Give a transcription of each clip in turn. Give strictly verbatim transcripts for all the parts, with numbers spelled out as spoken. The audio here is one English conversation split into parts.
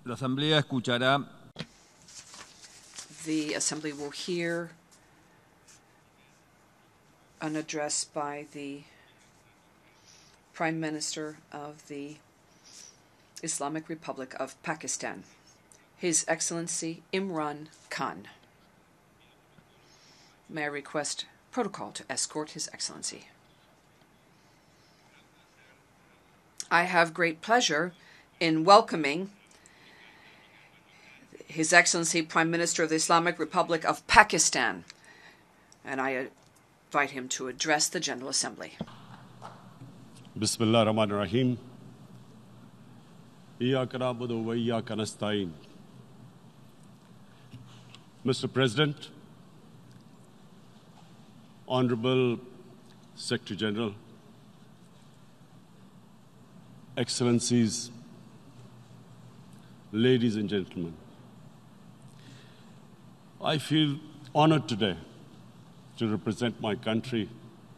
La Asamblea escuchará. The Assembly will hear an address by the Prime Minister of the Islamic Republic of Pakistan, His Excellency Imran Khan. May I request protocol to escort His Excellency. I have great pleasure in welcoming His Excellency Prime Minister of the Islamic Republic of Pakistan, and I invite him to address the General Assembly. Bismillah ar-Rahman ar-Rahim. Iyyaka na'budu wa iyyaka nasta'in. Mister President, Honorable Secretary General, Excellencies, ladies and gentlemen, I feel honored today to represent my country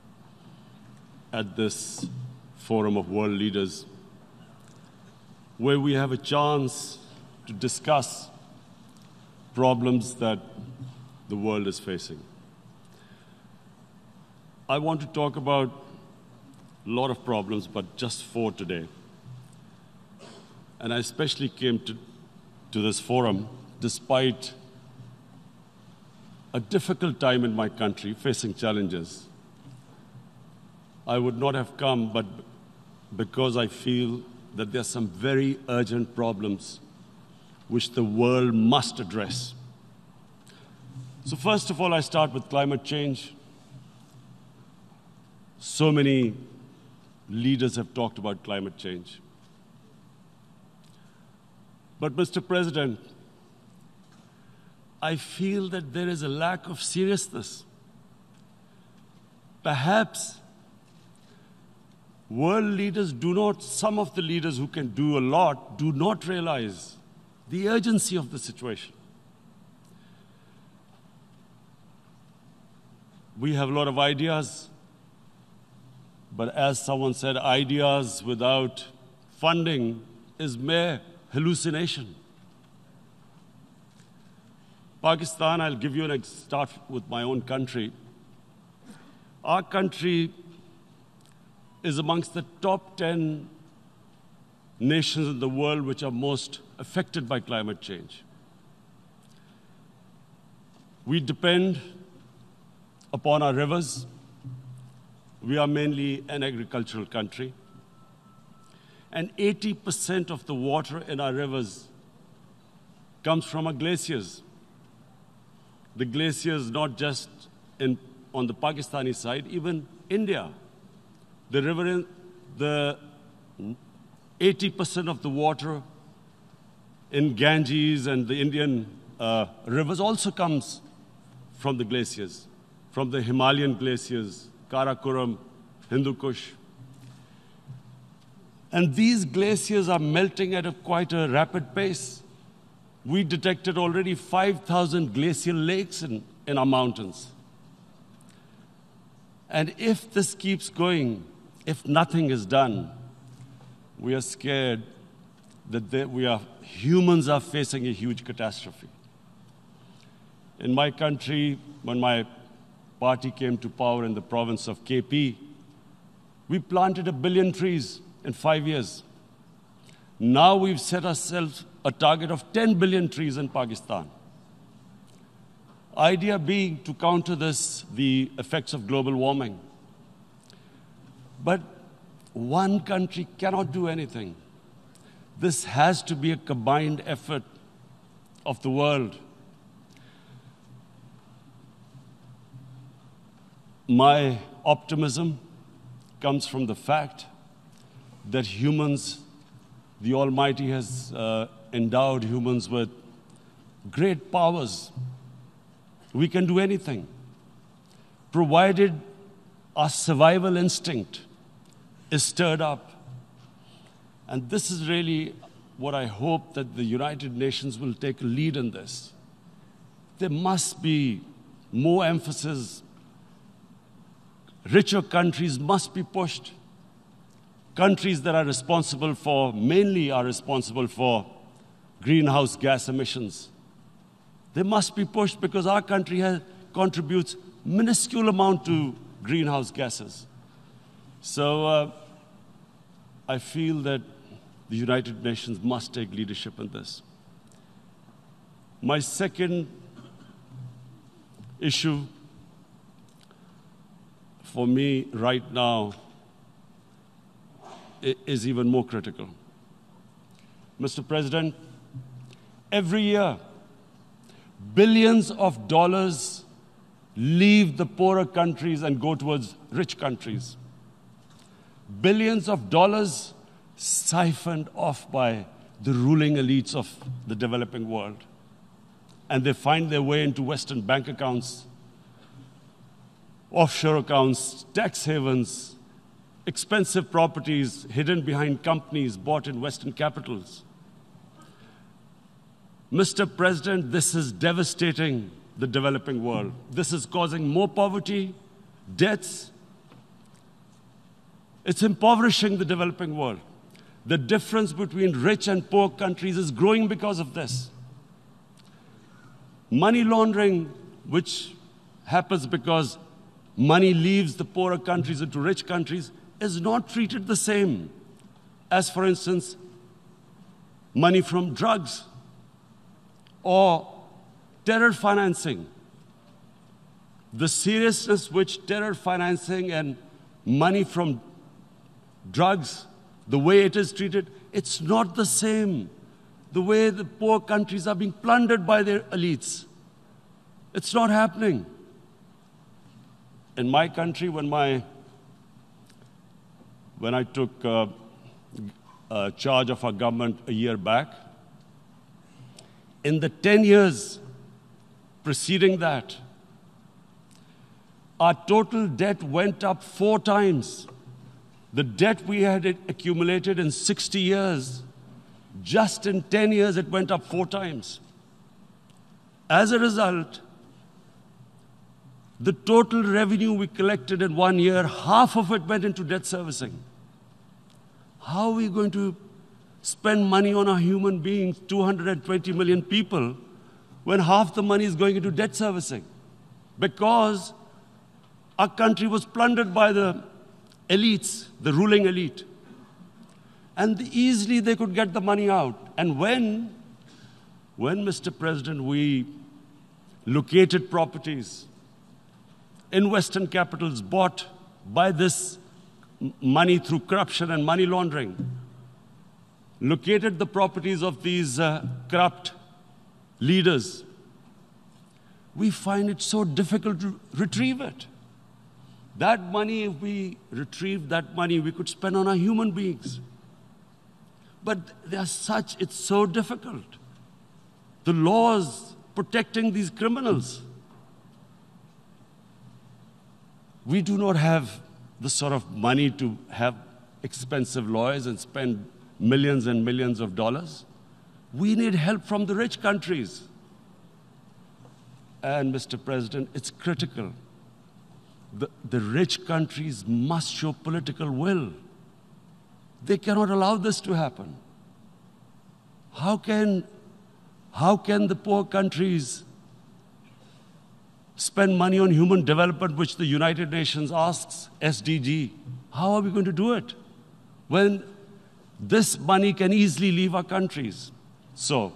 at this forum of world leaders, where we have a chance to discuss problems that the world is facing. I want to talk about a lot of problems, but just four today. And I especially came to, to this forum despite a difficult time in my country, facing challenges. I would not have come, but because I feel that there are some very urgent problems which the world must address. So first of all, I start with climate change. So many leaders have talked about climate change. But Mister President, I feel that there is a lack of seriousness. Perhaps world leaders do not, some of the leaders who can do a lot, do not realize the urgency of the situation. We have a lot of ideas, but as someone said, ideas without funding is mere hallucination. Pakistan, I'll give you an start with my own country. Our country is amongst the top ten nations in the world which are most affected by climate change. We depend upon our rivers. We are mainly an agricultural country. And eighty percent of the water in our rivers comes from our glaciers. The glaciers, not just in, on the Pakistani side, even India. The river, in, the eighty percent of the water in Ganges and the Indian uh, rivers also comes from the glaciers, from the Himalayan glaciers, Karakoram, Hindu Kush. And these glaciers are melting at a quite a rapid pace. We detected already five thousand glacial lakes in, in our mountains. And if this keeps going, if nothing is done, we are scared that they, we are, humans are facing a huge catastrophe. In my country, when my party came to power in the province of K P, we planted a billion trees in five years. Now we've set ourselves a target of ten billion trees in Pakistan. Idea being to counter this, the effects of global warming. But one country cannot do anything. This has to be a combined effort of the world. My optimism comes from the fact that humans, the Almighty has uh, endowed humans with great powers. We can do anything, provided our survival instinct is stirred up. And this is really what I hope that the United Nations will take a lead in this. There must be more emphasis. Richer countries must be pushed. Countries that are responsible for, mainly are responsible for greenhouse gas emissions. They must be pushed because our country has, contributes minuscule amount to greenhouse gases. So uh, I feel that the United Nations must take leadership in this. My second issue for me right now is even more critical. Mister President, every year, billions of dollars leave the poorer countries and go towards rich countries. Billions of dollars siphoned off by the ruling elites of the developing world. And they find their way into Western bank accounts, offshore accounts, tax havens, expensive properties hidden behind companies bought in Western capitals. Mister President, this is devastating the developing world. This is causing more poverty, debts. It's impoverishing the developing world. The difference between rich and poor countries is growing because of this. Money laundering, which happens because money leaves the poorer countries into rich countries, is not treated the same as, for instance, money from drugs or terror financing. The seriousness which terror financing and money from drugs, the way it is treated, it's not the same. The way the poor countries are being plundered by their elites. It's not happening. In my country, when my when I took uh, uh, charge of our government a year back, in the ten years preceding that, our total debt went up four times. The debt we had accumulated in sixty years, just in ten years, it went up four times. As a result, the total revenue we collected in one year, half of it went into debt servicing. How are we going to spend money on our human beings, two hundred twenty million people, when half the money is going into debt servicing? Because our country was plundered by the elites, the ruling elite. And easily they could get the money out. And when, when, Mister President, we located properties in Western capitals bought by this money through corruption and money laundering, located the properties of these uh, corrupt leaders, we find it so difficult to retrieve it. That money, if we retrieved that money, we could spend on our human beings. But they are such, it's so difficult. The laws protecting these criminals. We do not have the sort of money to have expensive lawyers and spend millions and millions of dollars. We need help from the rich countries. And, Mister President, it's critical. The, the rich countries must show political will. They cannot allow this to happen. How can, how can the poor countries spend money on human development, which the United Nations asks, S D G? How are we going to do it when this money can easily leave our countries? So,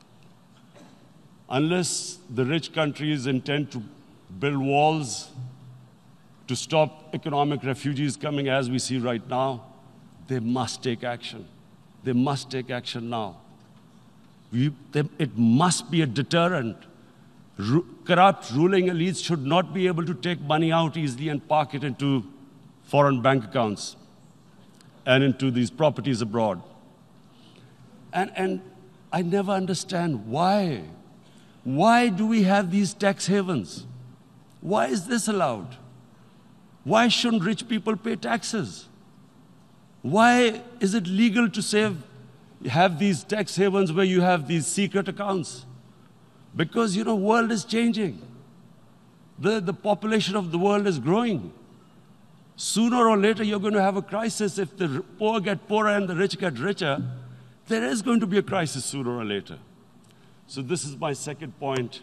unless the rich countries intend to build walls to stop economic refugees coming as we see right now, they must take action. They must take action now. We, they, it must be a deterrent. Ru- corrupt ruling elites should not be able to take money out easily and park it into foreign bank accounts and into these properties abroad. And, and I never understand why. Why do we have these tax havens? Why is this allowed? Why shouldn't rich people pay taxes? Why is it legal to save, have these tax havens where you have these secret accounts? Because, you know, the world is changing. The, the population of the world is growing. Sooner or later, you're going to have a crisis if the poor get poorer and the rich get richer. there is going to be a crisis sooner or later. So this is my second point.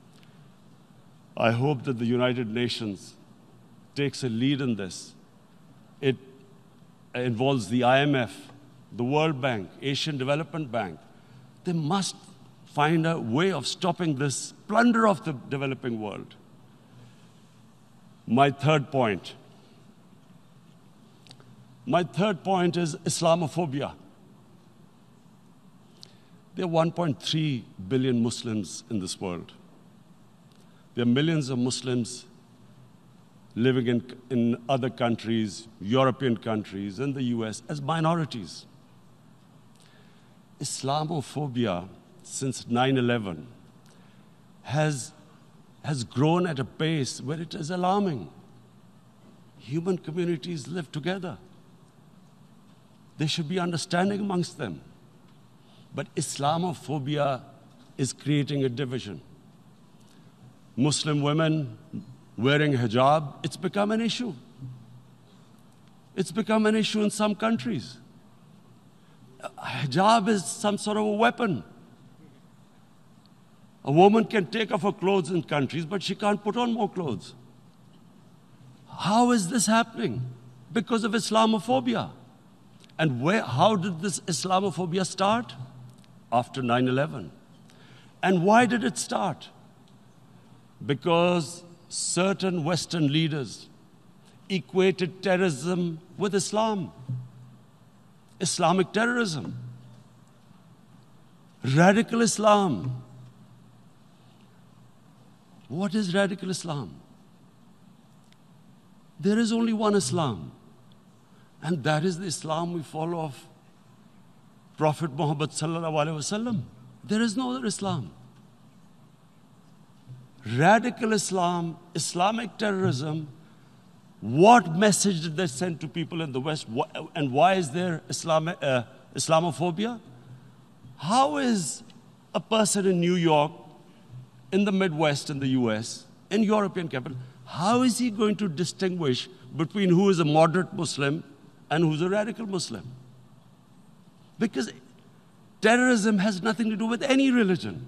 I hope that the United Nations takes a lead in this. It involves the I M F, the World Bank, Asian Development Bank. They must find a way of stopping this plunder of the developing world. My third point. My third point is Islamophobia. There are one point three billion Muslims in this world. There are millions of Muslims living in, in other countries, European countries, in the U S, as minorities. Islamophobia, since nine eleven, has, has grown at a pace where it is alarming. Human communities live together. There should be understanding amongst them. But Islamophobia is creating a division. Muslim women wearing hijab, it's become an issue. It's become an issue in some countries. Hijab is some sort of a weapon. A woman can take off her clothes in countries, but she can't put on more clothes. How is this happening? Because of Islamophobia. And where, how did this Islamophobia start? After nine eleven. And why did it start? Because certain Western leaders equated terrorism with Islam. Islamic terrorism. Radical Islam. What is radical Islam? There is only one Islam. And that is the Islam we follow of Prophet Muhammad sallallahu alaihi wasallam. There is no other Islam. Radical Islam, Islamic terrorism, what message did they send to people in the West? And why is there Islam, uh, Islamophobia? How is a person in New York, in the Midwest, in the U S, in European capital, how is he going to distinguish between who is a moderate Muslim and who's a radical Muslim? Because terrorism has nothing to do with any religion.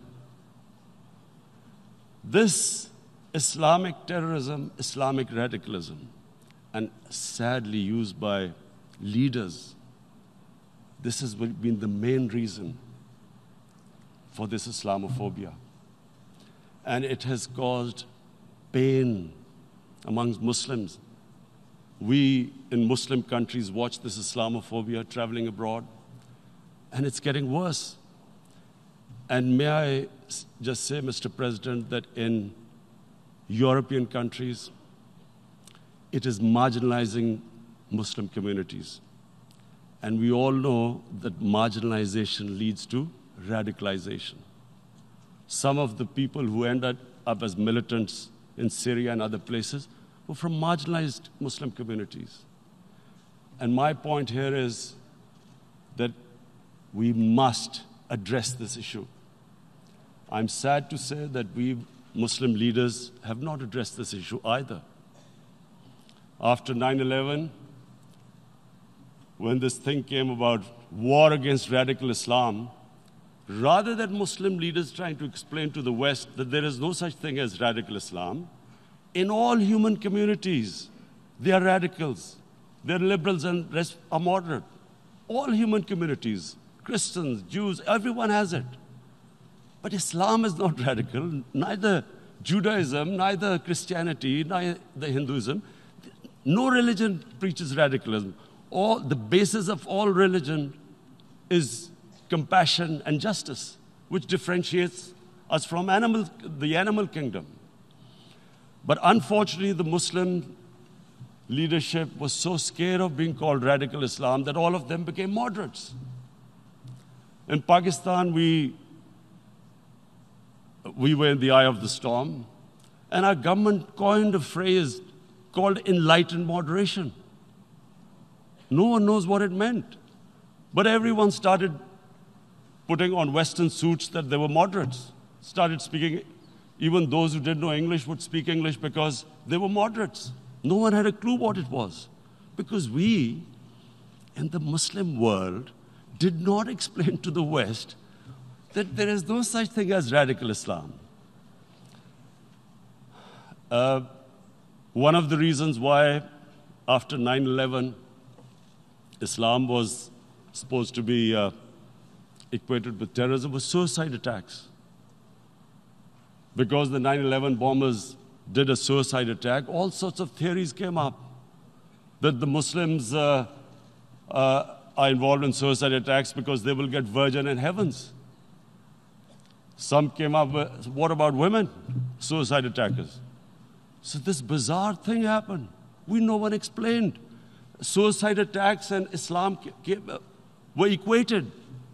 This Islamic terrorism, Islamic radicalism, and sadly used by leaders, this has been the main reason for this Islamophobia. And it has caused pain amongst Muslims. We in Muslim countries watch this Islamophobia traveling abroad, and it's getting worse. And may I just say, Mister President, that in European countries, it is marginalizing Muslim communities. And we all know that marginalization leads to radicalization. Some of the people who ended up as militants in Syria and other places were from marginalized Muslim communities. And my point here is that we must address this issue. I'm sad to say that we Muslim leaders have not addressed this issue either. After nine eleven, when this thing came about war against radical Islam, rather than Muslim leaders trying to explain to the West that there is no such thing as radical Islam, in all human communities, they are radicals. They're liberals and rest are moderate. All human communities, Christians, Jews, everyone has it. But Islam is not radical, neither Judaism, neither Christianity, neither Hinduism. No religion preaches radicalism. All, the basis of all religion is compassion and justice, which differentiates us from animal, the animal kingdom. But unfortunately, the Muslim leadership was so scared of being called radical Islam that all of them became moderates. In Pakistan, we, we were in the eye of the storm, and our government coined a phrase called enlightened moderation. No one knows what it meant, but everyone started putting on Western suits that they were moderates, started speaking. Even those who didn't know English would speak English because they were moderates. No one had a clue what it was. Because we, in the Muslim world, did not explain to the West that there is no such thing as radical Islam. Uh, one of the reasons why, after nine eleven, Islam was supposed to be uh, equated with terrorism was suicide attacks. Because the nine eleven bombers did a suicide attack, all sorts of theories came up that the Muslims uh, uh, are involved in suicide attacks because they will get virgin in heavens. Some came up with, what about women, suicide attackers? So this bizarre thing happened. We no one explained. Suicide attacks and Islam came, uh, were equated.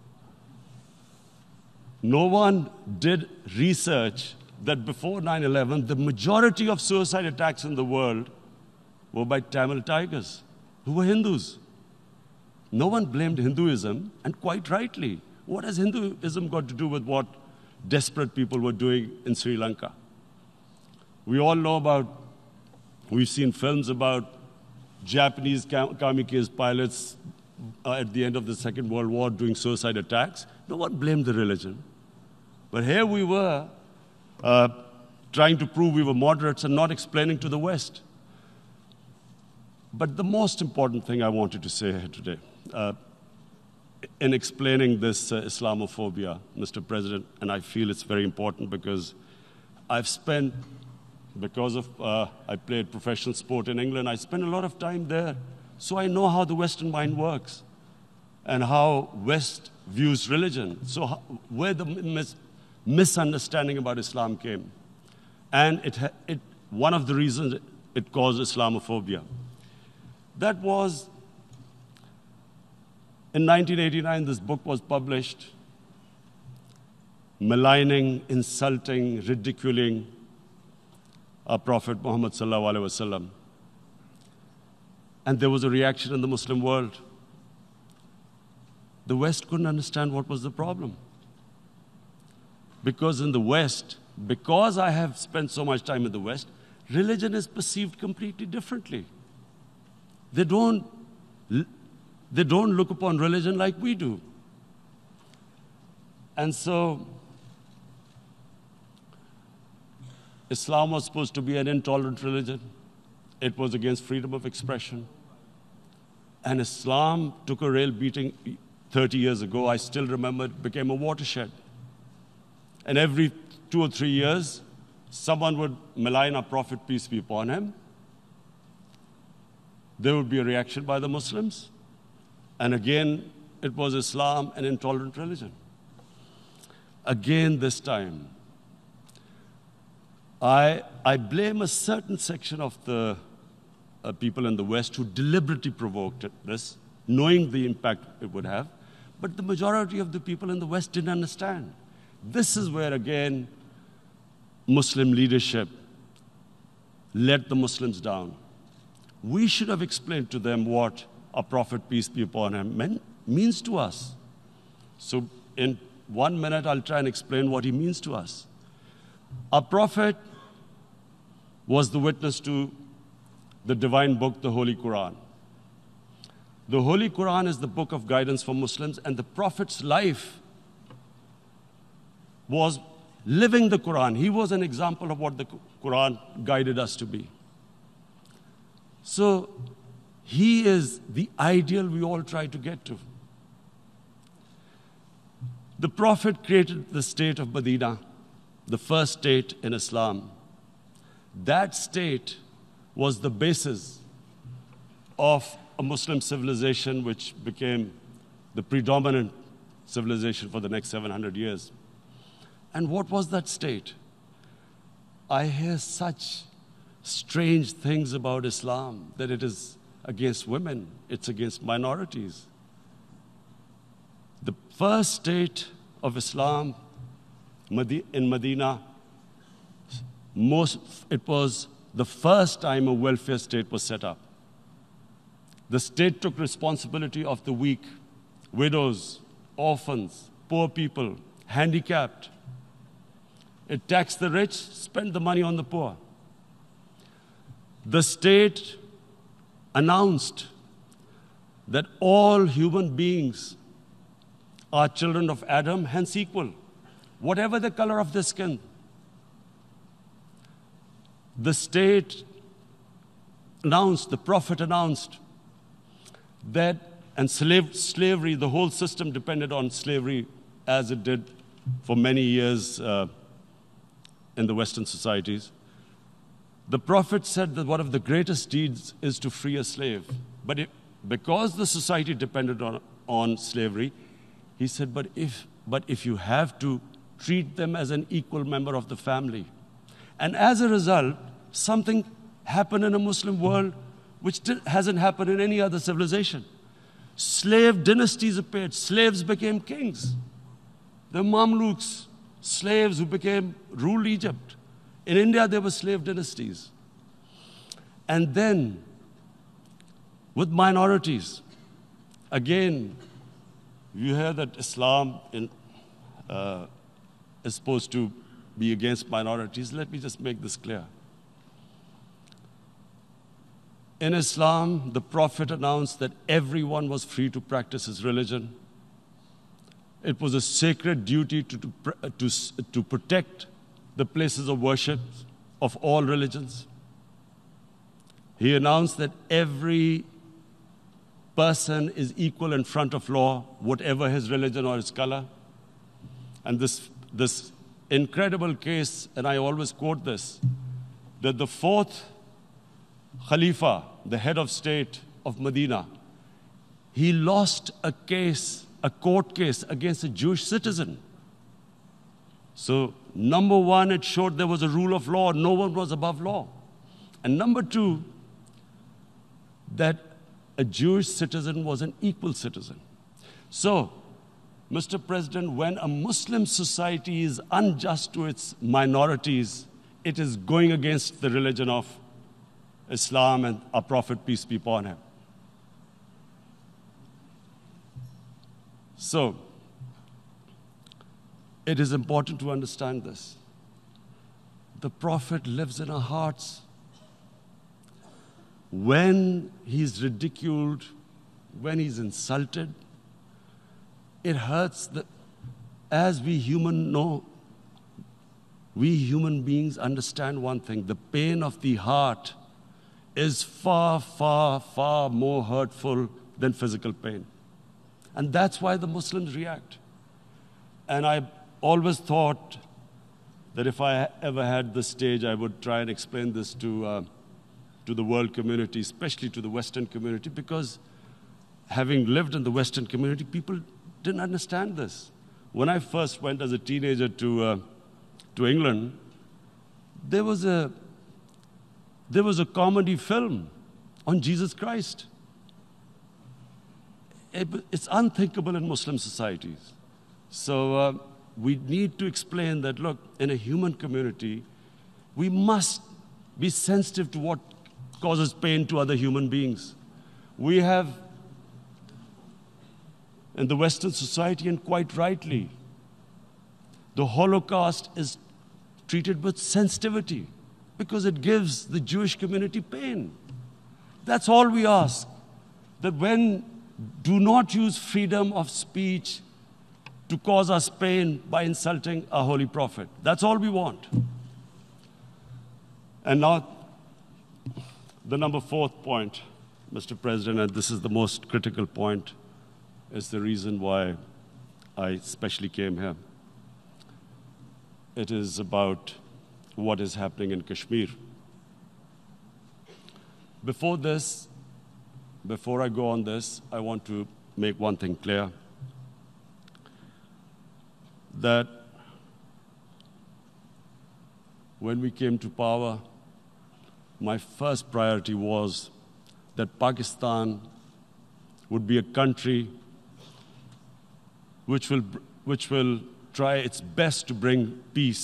No one did research that before nine eleven, the majority of suicide attacks in the world were by Tamil Tigers, who were Hindus. No one blamed Hinduism, and quite rightly. What has Hinduism got to do with what desperate people were doing in Sri Lanka? We all know about, we've seen films about Japanese kam- kamikaze pilots uh, at the end of the Second World War doing suicide attacks. No one blamed the religion. But here we were, uh, trying to prove we were moderates and not explaining to the West. But the most important thing I wanted to say here today, uh, in explaining this uh, Islamophobia, Mister President, and I feel it's very important because I've spent, because of, uh, I played professional sport in England, I spent a lot of time there, so I know how the Western mind works and how West views religion. So how, where the mis- misunderstanding about Islam came. And it, ha- it, one of the reasons it, it caused Islamophobia. That was, in nineteen eighty-nine, this book was published, maligning, insulting, ridiculing our Prophet Muhammad sallallahu alaihi wasallam. And there was a reaction in the Muslim world. The West couldn't understand what was the problem. Because in the West, because I have spent so much time in the West, religion is perceived completely differently. They don't, they don't look upon religion like we do. And so, Islam was supposed to be an intolerant religion. It was against freedom of expression. And Islam took a real beating thirty years ago. I still remember it became a watershed. And every two or three years, someone would malign our Prophet, peace be upon him. There would be a reaction by the Muslims. And again, it was Islam, an intolerant religion. Again, this time, I, I blame a certain section of the uh, people in the West who deliberately provoked it, this, knowing the impact it would have. But the majority of the people in the West didn't understand. This is where, again, Muslim leadership let the Muslims down. We should have explained to them what our Prophet, peace be upon him, meant, means to us. So in one minute, I'll try and explain what he means to us. Our Prophet was the witness to the divine book, the Holy Quran. The Holy Quran is the book of guidance for Muslims, and the Prophet's life was living the Quran. He was an example of what the Quran guided us to be. So he is the ideal we all try to get to. The Prophet created the state of Medina, the first state in Islam. That state was the basis of a Muslim civilization which became the predominant civilization for the next seven hundred years. And what was that state? I hear such strange things about Islam, that it is against women, it's against minorities. The first state of Islam in Medina, most, it was the first time a welfare state was set up. The state took responsibility of the weak, widows, orphans, poor people, handicapped. It taxed the rich, spent the money on the poor. The state announced that all human beings are children of Adam, hence equal, whatever the color of their skin. The state announced, the Prophet announced that, and slave, slavery, the whole system depended on slavery as it did for many years uh, in the Western societies. The Prophet said that one of the greatest deeds is to free a slave. But it, because the society depended on, on slavery, he said, but if, but if you have to, treat them as an equal member of the family. And as a result, something happened in a Muslim world which hasn't happened in any other civilization. Slave dynasties appeared. Slaves became kings. The Mamluks, slaves who became ruled Egypt. In India, there were slave dynasties. And then, with minorities, again, you hear that Islam in, uh, is supposed to be against minorities. Let me just make this clear. In Islam, the Prophet announced that everyone was free to practice his religion. It was a sacred duty to, to, to, to protect the places of worship of all religions. He announced that every person is equal in front of law, whatever his religion or his color. And this, this incredible case, and I always quote this, that the fourth Khalifa, the head of state of Medina, he lost a case, a court case against a Jewish citizen. So, number one, it showed there was a rule of law, no one was above law. And number two, that a Jewish citizen was an equal citizen. So, Mister President, when a Muslim society is unjust to its minorities, it is going against the religion of Islam and our Prophet, peace be upon him. So, it is important to understand this. The Prophet lives in our hearts. When he's ridiculed, when he's insulted, it hurts. That, as we human know, we human beings understand one thing: the pain of the heart is far, far, far more hurtful than physical pain. And that's why the Muslims react. And I always thought that if I ever had the stage, I would try and explain this to, uh, to the world community, especially to the Western community, because having lived in the Western community, people didn't understand this. When I first went as a teenager to, uh, to England, there was a There was a comedy film on Jesus Christ. It's unthinkable in Muslim societies. So uh, we need to explain that, look, in a human community, we must be sensitive to what causes pain to other human beings. We have, in the Western society, and quite rightly, the Holocaust is treated with sensitivity, because it gives the Jewish community pain. That's all we ask. That when, do not use freedom of speech to cause us pain by insulting our holy prophet. That's all we want. And now, the number fourth point, Mister President, and this is the most critical point, is the reason why I especially came here. It is about what is happening in Kashmir. Before this, before I go on this, I want to make one thing clear, that when we came to power, my first priority was that Pakistan would be a country which will, which will try its best to bring peace.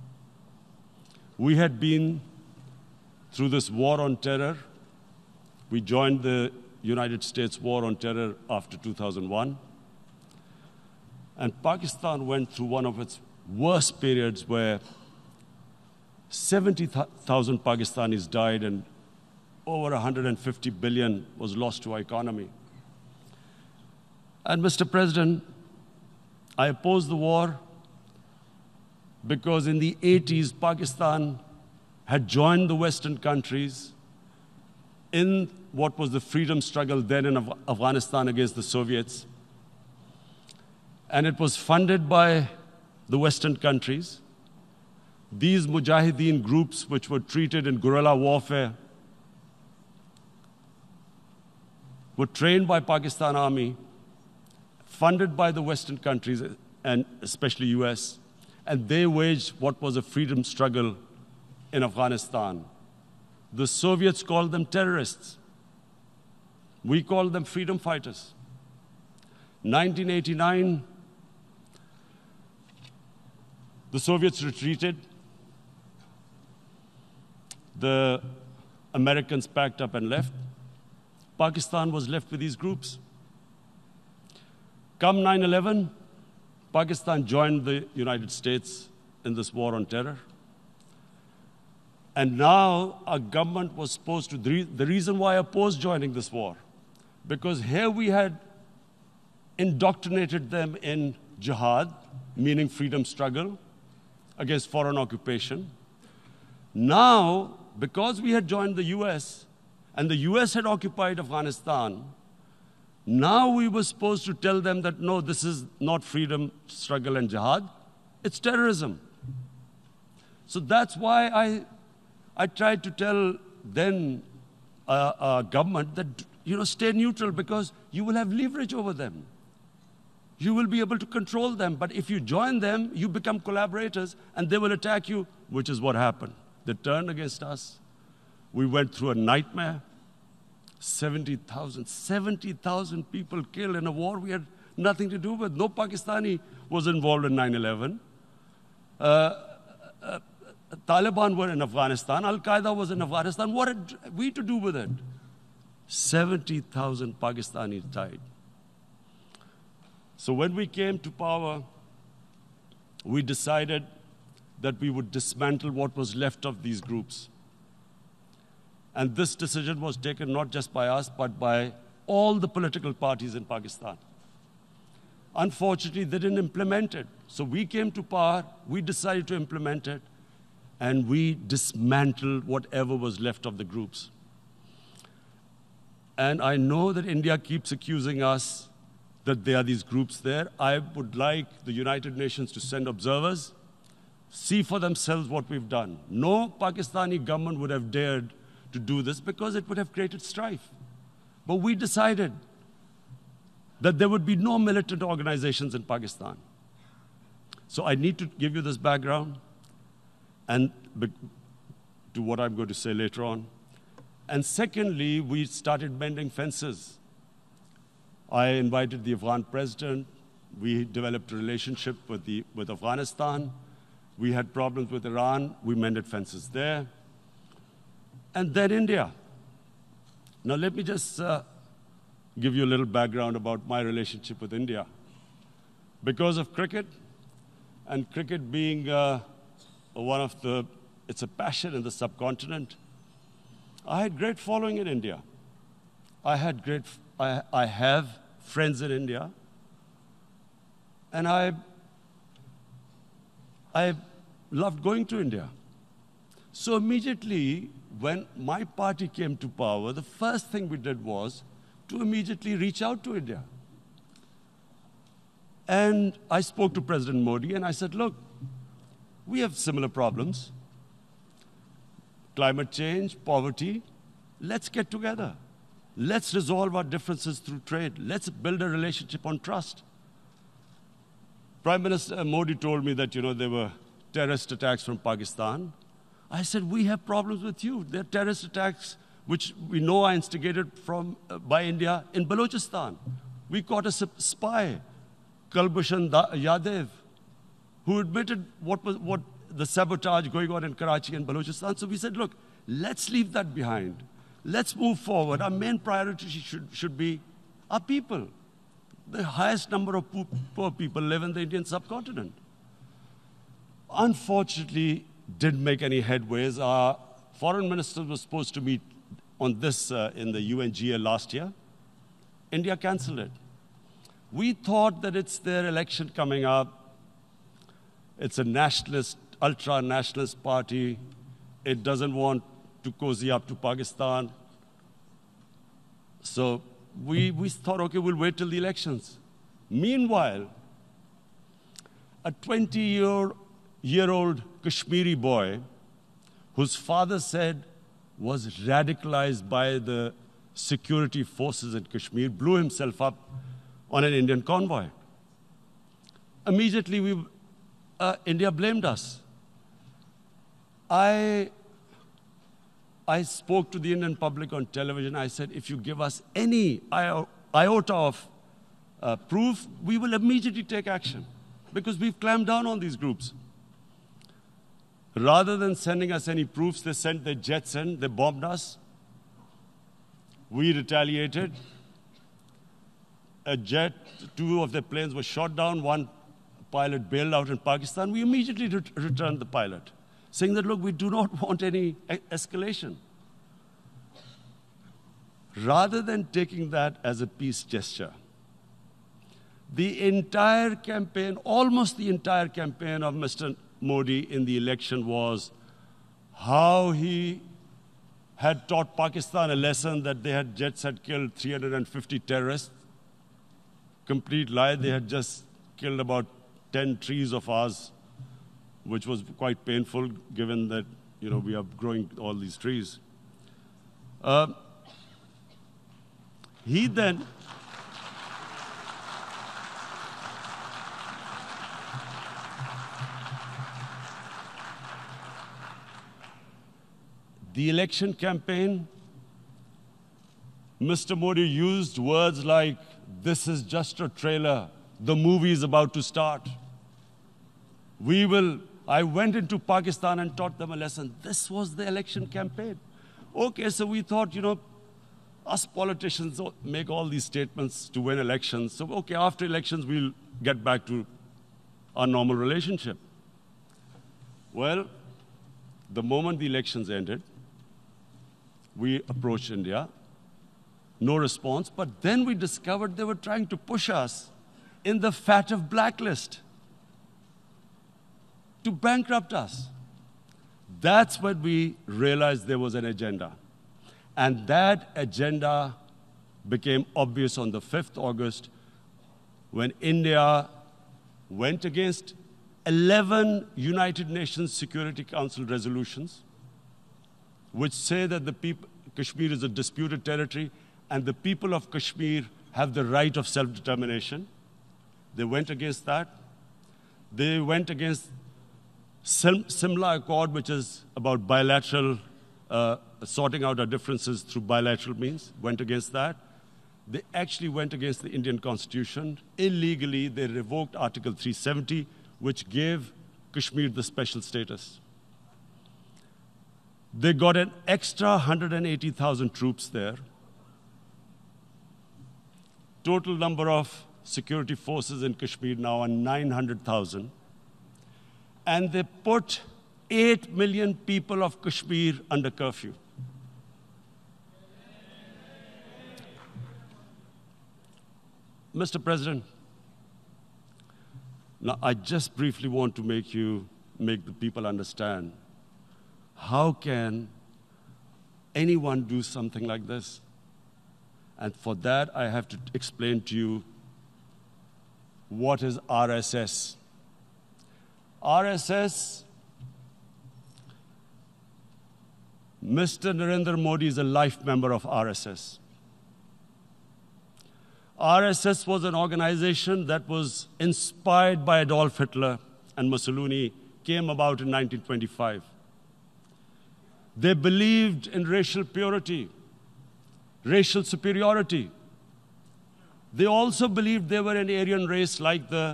We had been through this war on terror. We joined the United States war on terror after two thousand one. And Pakistan went through one of its worst periods where seventy thousand Pakistanis died and over one hundred fifty billion was lost to our economy. And Mister President, I opposed the war because in the eighties, Pakistan had joined the Western countries in what was the freedom struggle then in Af- Afghanistan against the Soviets. And it was funded by the Western countries. These Mujahideen groups, which were treated in guerrilla warfare, were trained by Pakistan Army, funded by the Western countries, and especially U S, and they waged what was a freedom struggle in Afghanistan. The Soviets called them terrorists. We called them freedom fighters. nineteen eighty-nine, the Soviets retreated. The Americans packed up and left. Pakistan was left with these groups. Come nine eleven, Pakistan joined the United States in this war on terror. And now our government was supposed to, the reason why I opposed joining this war, because here we had indoctrinated them in jihad, meaning freedom struggle against foreign occupation. Now, because we had joined the U S and the U S had occupied Afghanistan, now we were supposed to tell them that, no, this is not freedom struggle and jihad, it's terrorism. So that's why I, I tried to tell then uh, uh, government that, you know, stay neutral because you will have leverage over them. You will be able to control them. But if you join them, you become collaborators and they will attack you, which is what happened. They turned against us. We went through a nightmare. seventy thousand, seventy thousand people killed in a war we had nothing to do with. No Pakistani was involved in nine eleven. Uh, uh, Taliban were in Afghanistan. Al-Qaeda was in Afghanistan. What had we to do with it? seventy thousand Pakistanis died. So when we came to power, we decided that we would dismantle what was left of these groups. And this decision was taken not just by us, but by all the political parties in Pakistan. Unfortunately, they didn't implement it. So we came to power, we decided to implement it, and we dismantled whatever was left of the groups. And I know that India keeps accusing us that there are these groups there. I would like the United Nations to send observers, see for themselves what we've done. No Pakistani government would have dared to do this because it would have created strife. But we decided that there would be no militant organizations in Pakistan. So I need to give you this background and to what I'm going to say later on. And secondly, we started mending fences. I invited the Afghan president. We developed a relationship with, the, with Afghanistan. We had problems with Iran. We mended fences there. And then India. Now let me just uh, give you a little background about my relationship with India. Because of cricket, and cricket being uh, one of the, it's a passion in the subcontinent, I had great following in India. I had great, I, I have friends in India. And I, I loved going to India. So immediately, when my party came to power, the first thing we did was to immediately reach out to India. And I spoke to President Modi and I said, look, we have similar problems. Climate change, poverty, let's get together. Let's resolve our differences through trade. Let's build a relationship on trust. Prime Minister Modi told me that, you know, there were terrorist attacks from Pakistan. I said, we have problems with you. There are terrorist attacks which we know are instigated from, uh, by India in Balochistan. We caught a spy, Kulbhushan Yadav, who admitted what was what the sabotage going on in Karachi and Balochistan. So we said, look, let's leave that behind. Let's move forward. Our main priority should, should be our people. The highest number of poor people live in the Indian subcontinent. Unfortunately, didn't make any headways. Our foreign minister was supposed to meet on this uh, in the U N G A last year. India cancelled it. We thought that it's their election coming up. It's a nationalist, ultra-nationalist party. It doesn't want to cozy up to Pakistan. So we, we thought, okay, we'll wait till the elections. Meanwhile, a twenty-year-old Kashmiri boy, whose father said was radicalized by the security forces in Kashmir, blew himself up on an Indian convoy. Immediately, we, uh, India blamed us. I, I spoke to the Indian public on television. I said, if you give us any iota of uh, proof, we will immediately take action, because we've clamped down on these groups. Rather than sending us any proofs, they sent their jets in, they bombed us. We retaliated. A jet, two of their planes were shot down, one pilot bailed out in Pakistan. We immediately re returned the pilot, saying that, look, we do not want any e escalation. Rather than taking that as a peace gesture, the entire campaign, almost the entire campaign of Mister Modi in the election was how he had taught Pakistan a lesson that they had jets had killed three hundred fifty terrorists. Complete lie. They had just killed about ten trees of ours, which was quite painful given that, you know, we are growing all these trees. Uh, he then The election campaign, Mister Modi used words like, this is just a trailer, the movie is about to start. We will, I went into Pakistan and taught them a lesson. This was the election campaign. Okay, so we thought, you know, us politicians make all these statements to win elections. So, okay, after elections, we'll get back to our normal relationship. Well, the moment the elections ended, we approached India, no response, but then we discovered they were trying to push us in the fat of blacklist to bankrupt us. That's when we realized there was an agenda. And that agenda became obvious on the fifth of August when India went against eleven United Nations Security Council resolutions which say that the people, Kashmir is a disputed territory and the people of Kashmir have the right of self-determination. They went against that. They went against Simla Accord, which is about bilateral, uh, sorting out our differences through bilateral means, went against that. They actually went against the Indian Constitution. Illegally, they revoked Article three seventy, which gave Kashmir the special status. They got an extra one hundred eighty thousand troops there. Total number of security forces in Kashmir now are nine hundred thousand. And they put eight million people of Kashmir under curfew. Mister President, now I just briefly want to make you, make the people understand, how can anyone do something like this? And for that, I have to explain to you what is R S S. R S S, Mister Narendra Modi is a life member of R S S. R S S was an organization that was inspired by Adolf Hitler and Mussolini, came about in nineteen twenty-five. They believed in racial purity, racial superiority. They also believed they were an Aryan race like the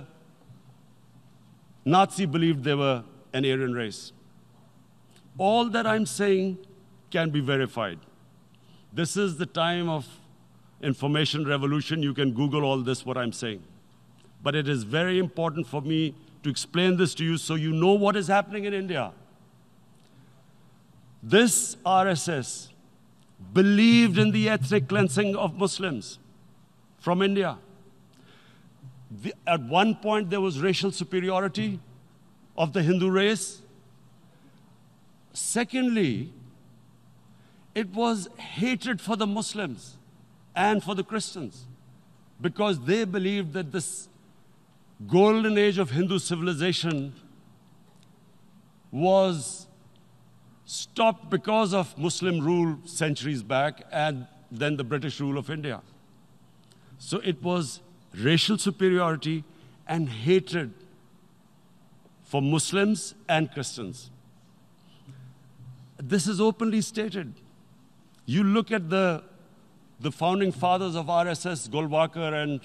Nazi believed they were an Aryan race. All that I'm saying can be verified. This is the time of information revolution. You can Google all this, what I'm saying. But it is very important for me to explain this to you so you know what is happening in India. This R S S believed in the ethnic cleansing of Muslims from India. The, at one point, there was racial superiority of the Hindu race. Secondly, it was hatred for the Muslims and for the Christians, because they believed that this golden age of Hindu civilization was stopped because of Muslim rule centuries back and then the British rule of India. So it was racial superiority and hatred for Muslims and Christians. This is openly stated. You look at the, the founding fathers of R S S, Golwalkar and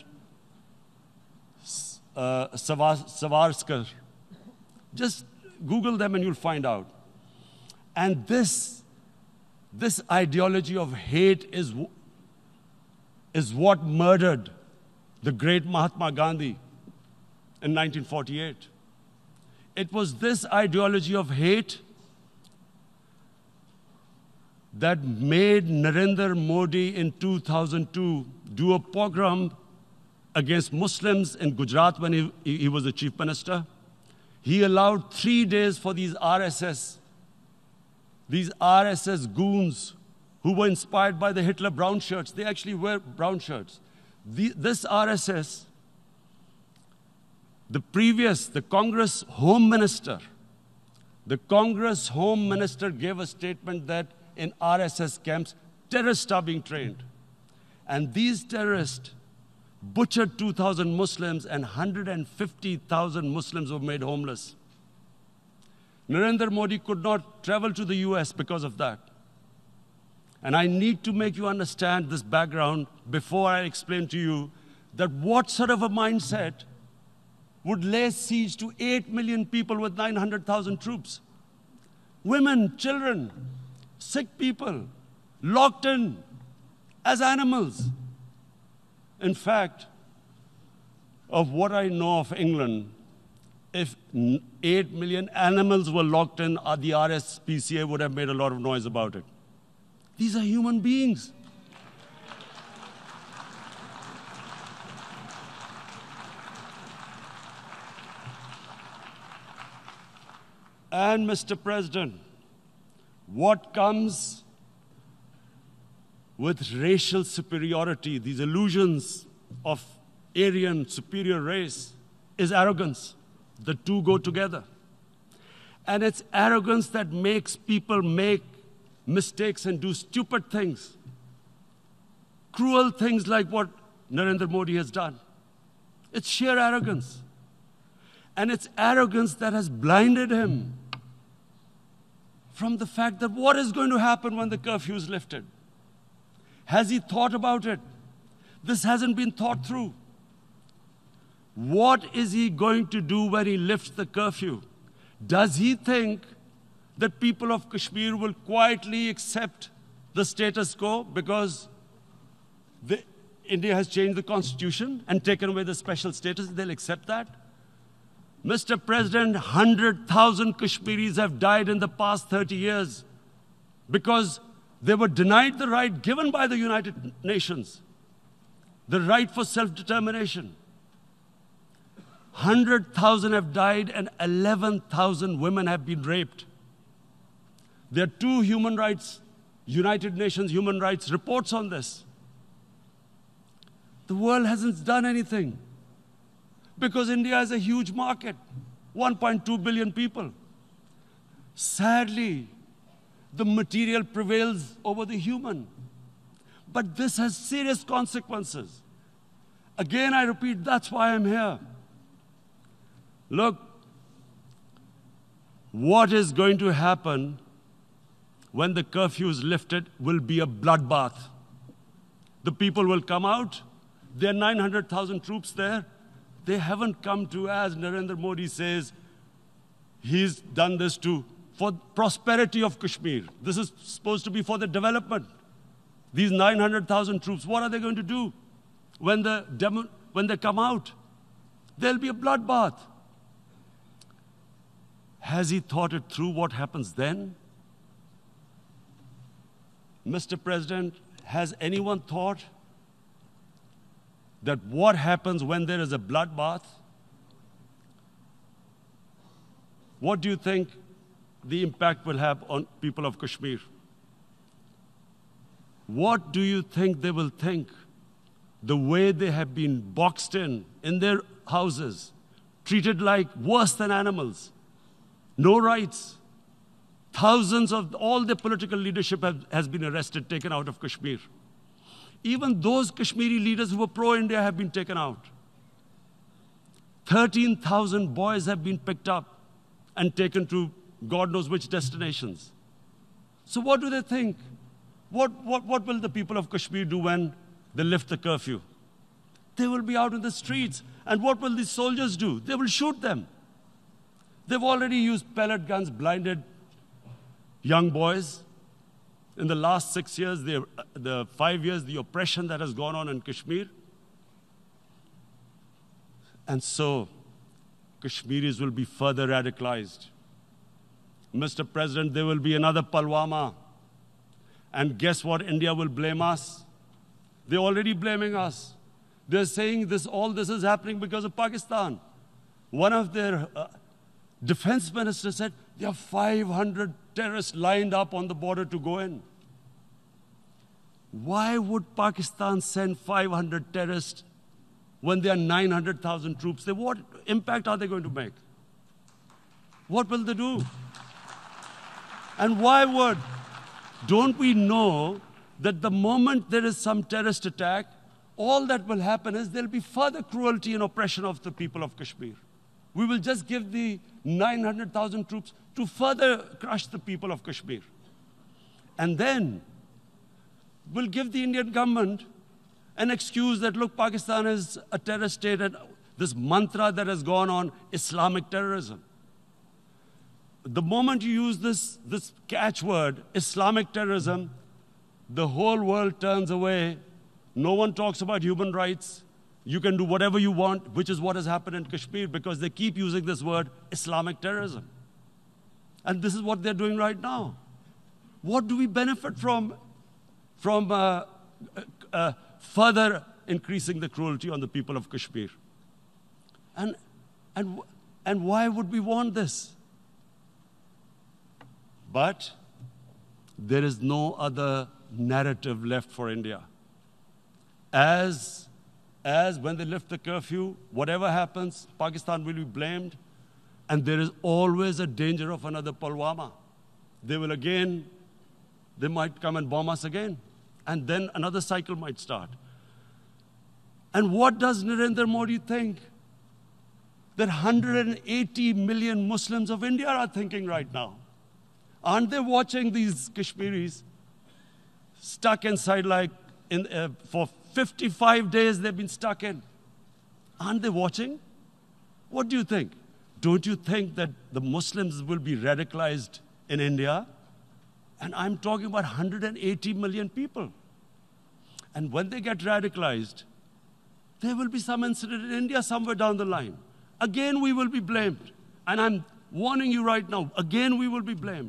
uh, Savarkar. Just Google them and you'll find out. And this, this ideology of hate is, is what murdered the great Mahatma Gandhi in nineteen forty-eight. It was this ideology of hate that made Narendra Modi in two thousand two do a pogrom against Muslims in Gujarat when he, he was the chief minister. He allowed three days for these R S S, these R S S goons who were inspired by the Hitler brown shirts. They actually wear brown shirts. The, this R S S, the previous, the Congress Home Minister, the Congress Home Minister gave a statement that in R S S camps, terrorists are being trained. And these terrorists butchered two thousand Muslims and one hundred fifty thousand Muslims were made homeless. Narendra Modi could not travel to the U S because of that. And I need to make you understand this background before I explain to you that what sort of a mindset would lay siege to eight million people with nine hundred thousand troops. Women, children, sick people, locked in as animals. In fact, of what I know of England, if eight million animals were locked in, the R S P C A would have made a lot of noise about it. These are human beings. And Mister President, what comes with racial superiority, these illusions of Aryan superior race, is arrogance. The two go together. And it's arrogance that makes people make mistakes and do stupid things. Cruel things like what Narendra Modi has done. It's sheer arrogance. And it's arrogance that has blinded him from the fact that what is going to happen when the curfew is lifted? Has he thought about it? This hasn't been thought through. What is he going to do when he lifts the curfew? Does he think that people of Kashmir will quietly accept the status quo because the, India has changed the constitution and taken away the special status? They'll accept that? Mister President, one hundred thousand Kashmiris have died in the past thirty years because they were denied the right given by the United Nations, the right for self-determination. one hundred thousand have died and eleven thousand women have been raped. There are two human rights, United Nations human rights reports on this. The world hasn't done anything because India is a huge market, one point two billion people. Sadly, the material prevails over the human. But this has serious consequences. Again, I repeat, that's why I'm here. Look, what is going to happen when the curfew is lifted will be a bloodbath. The people will come out. There are nine hundred thousand troops there. They haven't come to, as Narendra Modi says, he's done this to, for prosperity of Kashmir. This is supposed to be for the development. These nine hundred thousand troops, what are they going to do when, the demo, when they come out? There'll be a bloodbath. Has he thought it through what happens then? Mister President, has anyone thought that what happens when there is a bloodbath? What do you think the impact will have on people of Kashmir? What do you think they will think? The way they have been boxed in, in their houses, treated like worse than animals, no rights. Thousands of all the political leadership have, has been arrested, taken out of Kashmir. Even those Kashmiri leaders who were pro-India have been taken out. thirteen thousand boys have been picked up and taken to God knows which destinations. So what do they think? What, what, what will the people of Kashmir do when they lift the curfew? They will be out in the streets. And what will these soldiers do? They will shoot them. They've already used pellet guns, blinded young boys. In the last six years, the, the five years, the oppression that has gone on in Kashmir. And so, Kashmiris will be further radicalized. Mister President, there will be another Pulwama. And guess what? India will blame us. They're already blaming us. They're saying this, all this is happening because of Pakistan. One of their uh, defense ministers said, there are five hundred terrorists lined up on the border to go in. Why would Pakistan send five hundred terrorists when there are nine hundred thousand troops? They, what impact are they going to make? What will they do? And why would? Don't we know that the moment there is some terrorist attack, all that will happen is there'll be further cruelty and oppression of the people of Kashmir. We will just give the nine hundred thousand troops to further crush the people of Kashmir. And then we'll give the Indian government an excuse that, look, Pakistan is a terrorist state, and this mantra that has gone on, Islamic terrorism. The moment you use this, this catchword, Islamic terrorism, the whole world turns away. No one talks about human rights. You can do whatever you want, which is what has happened in Kashmir, because they keep using this word, Islamic terrorism. And this is what they're doing right now. What do we benefit from, from uh, uh, further increasing the cruelty on the people of Kashmir? And, and, and why would we want this? But there is no other narrative left for India. As, as when they lift the curfew, whatever happens, Pakistan will be blamed, and there is always a danger of another Pulwama. They will again, they might come and bomb us again, and then another cycle might start. And what does Narendra Modi think? That one hundred eighty million Muslims of India are thinking right now. Aren't they watching these Kashmiris stuck inside like in, uh, for fifty-five days they've been stuck in? Aren't they watching? What do you think? Don't you think that the Muslims will be radicalized in India? And I'm talking about one hundred eighty million people. And when they get radicalized, there will be some incident in India somewhere down the line. Again, we will be blamed. And I'm warning you right now, again we will be blamed.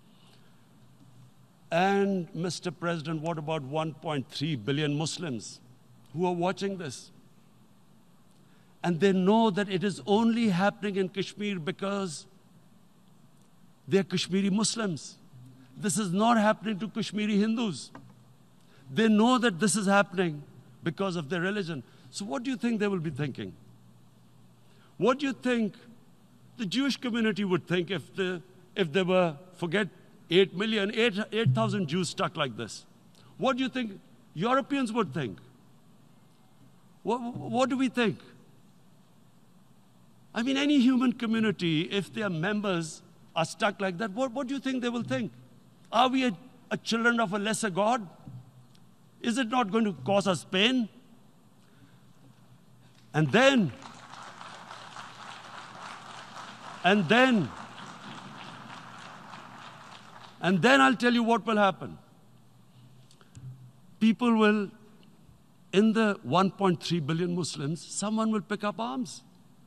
And Mister President, what about one point three billion Muslims who are watching this? And they know that it is only happening in Kashmir because they're Kashmiri Muslims. This is not happening to Kashmiri Hindus. They know that this is happening because of their religion. So what do you think they will be thinking? What do you think the Jewish community would think if, the, if they were, forget eight million, eight thousand Jews stuck like this? What do you think Europeans would think? What, what do we think? I mean, any human community, if their members are stuck like that, what, what do you think they will think? Are we a, a children of a lesser God? Is it not going to cause us pain? And then, and then, and then I'll tell you what will happen. People will, in the one point three billion Muslims, someone will pick up arms.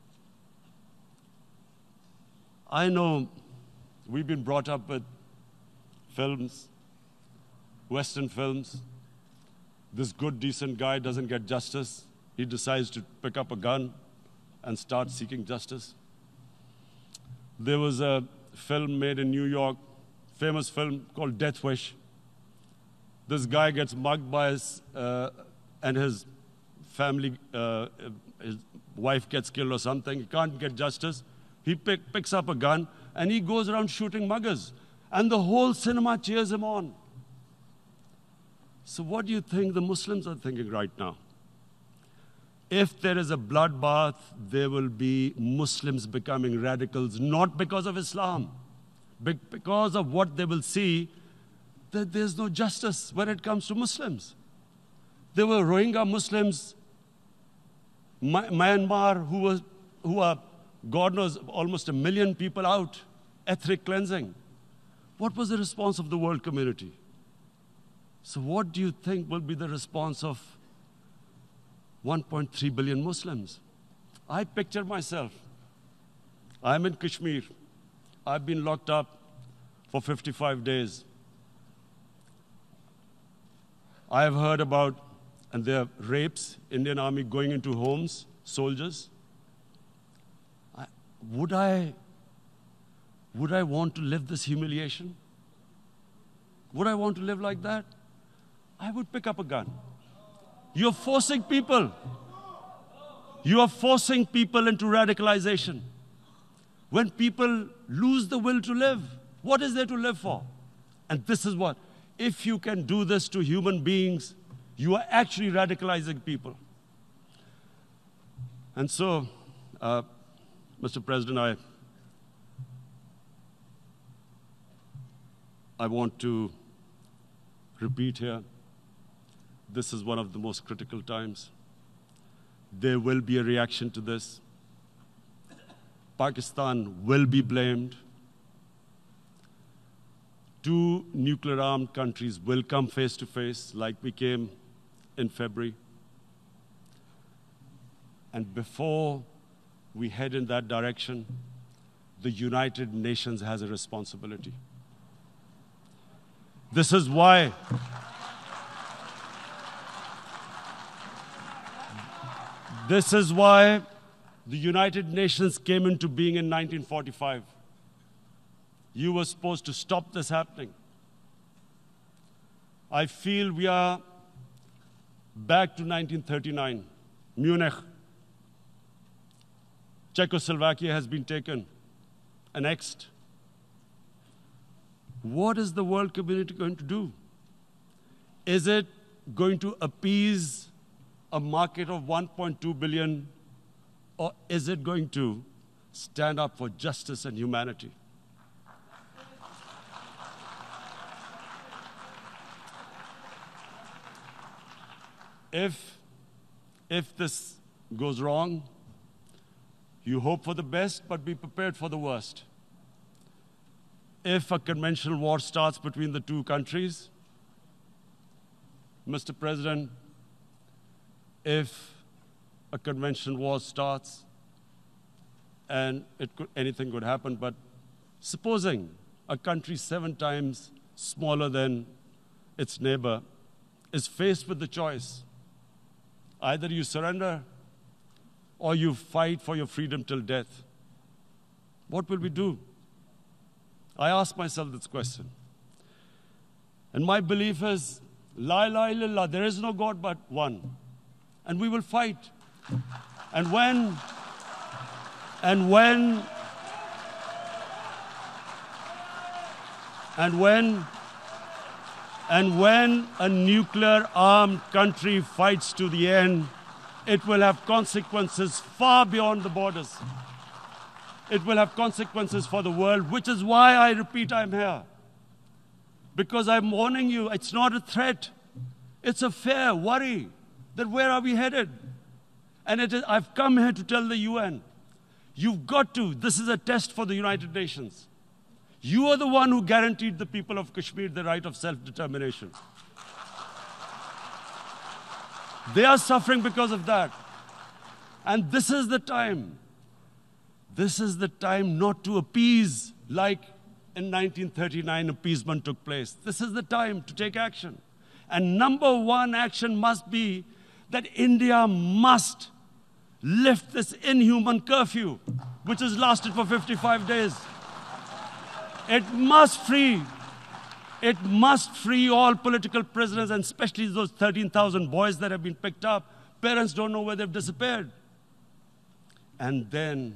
I know we've been brought up with films, Western films. This good, decent guy doesn't get justice. he decides to pick up a gun and start seeking justice. There was a film made in New York, famous film called Death Wish. This guy gets mugged by his, uh, and his family, uh, his wife gets killed or something. He can't get justice. He pick, picks up a gun and he goes around shooting muggers. And the whole cinema cheers him on. So what do you think the Muslims are thinking right now? If there is a bloodbath, there will be Muslims becoming radicals, not because of Islam, but because of what they will see, that there's no justice when it comes to Muslims. There were Rohingya Muslims, Myanmar, who, was, who are, God knows, almost a million people out, ethnic cleansing. What was the response of the world community? So what do you think will be the response of one point three billion Muslims? I picture myself. I'm in Kashmir. I've been locked up for fifty-five days. I have heard about, and there are rapes, Indian Army going into homes, soldiers. I, would I, would I want to live this humiliation? Would I want to live like that? I would pick up a gun. You're forcing people. You are forcing people into radicalization. When people lose the will to live, what is there to live for? And this is what, if you can do this to human beings, you are actually radicalizing people. And so, uh, Mister President, I, I want to repeat here, this is one of the most critical times. There will be a reaction to this. Pakistan will be blamed. Two nuclear-armed countries will come face to face like we came in February. And before we head in that direction, the United Nations has a responsibility. This is why This is why the United Nations came into being in nineteen forty-five. You were supposed to stop this happening. I feel we are back to nineteen thirty-nine, Munich. Czechoslovakia has been taken, annexed. What is the world community going to do? Is it going to appease a market of one point two billion, or is it going to stand up for justice and humanity? If, if this goes wrong, you hope for the best, but be prepared for the worst. If a conventional war starts between the two countries, Mister President, if a conventional war starts, and it could, anything could happen, but supposing a country seven times smaller than its neighbor is faced with the choice, either you surrender or you fight for your freedom till death, what will we do? I ask myself this question. And my belief is, La ilaha illallah, there is no God but one. And we will fight. And when, and when, and when, and when a nuclear-armed country fights to the end, it will have consequences far beyond the borders. It will have consequences for the world, which is why I repeat I'm here. Because I'm warning you, it's not a threat. It's a fear, worry, that where are we headed? And it is, I've come here to tell the U N, you've got to, this is a test for the United Nations. You are the one who guaranteed the people of Kashmir the right of self-determination. They are suffering because of that. And this is the time. This is the time not to appease like in nineteen thirty-nine appeasement took place. This is the time to take action. And number one action must be that India must lift this inhuman curfew, which has lasted for fifty-five days. It must free, it must free all political prisoners, and especially those thirteen thousand boys that have been picked up. Parents don't know where they've disappeared. And then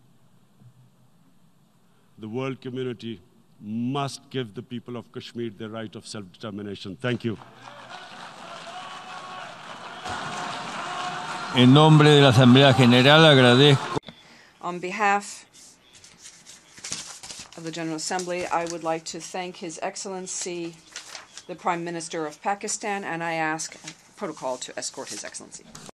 the world community must give the people of Kashmir the right of self-determination. Thank you. En nombre de la Asamblea General agradezco. On behalf of the General Assembly, I would like to thank His Excellency, the Prime Minister of Pakistan, and I ask protocol to escort His Excellency.